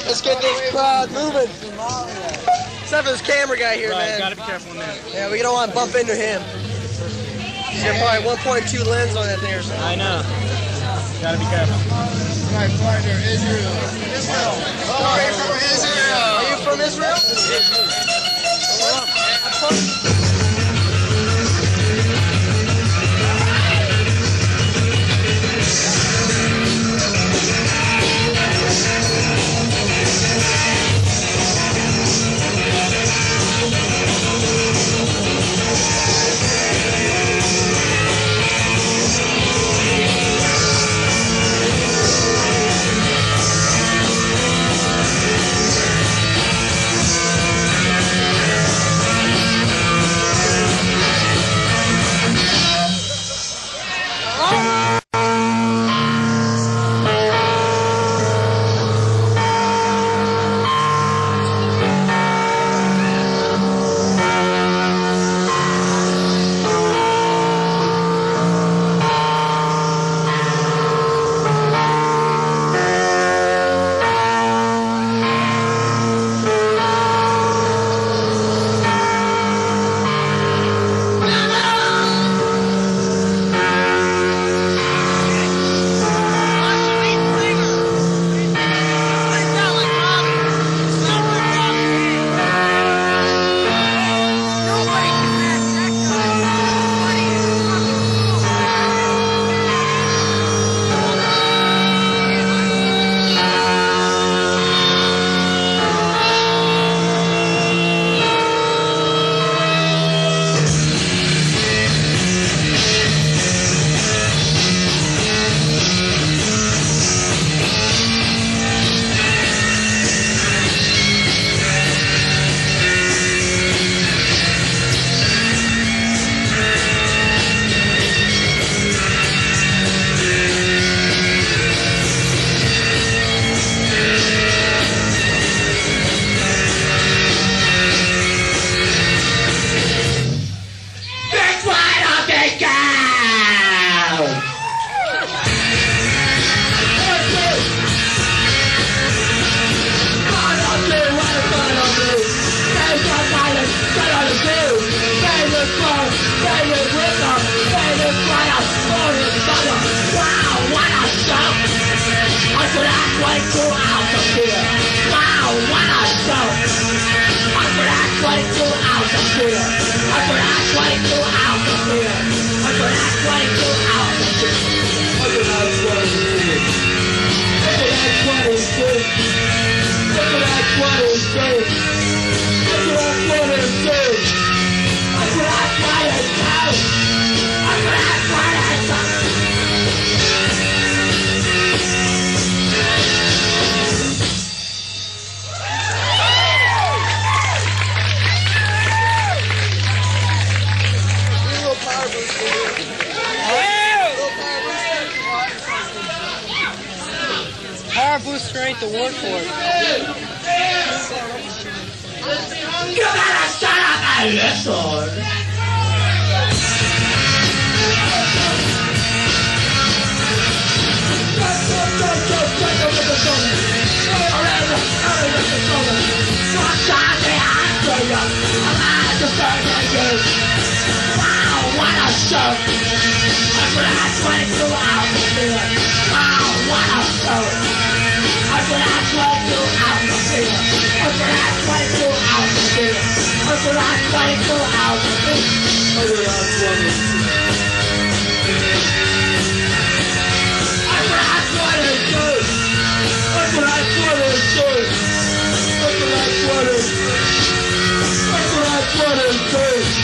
Let's get this crowd moving. Except for this camera guy here, right, man. Gotta be careful in there. Yeah, we don't want to bump into him. He's got probably 1.2 lens on that thing or something. I know. Gotta be careful. My partner, Israel. Israel. Oh, you're from Israel. Are you from Israel? Power boost strength to work for it. You better shut up and listen. Wow, what a show! I could have 22 hours of fear. Wow, what a show! I could have 22 hours of fear. I could have 22 hours of fear. I could have 22 hours of fear. I could have 22. I could have 22. I could have 22. I could have 22. I could have 22.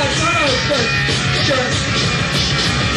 Sure.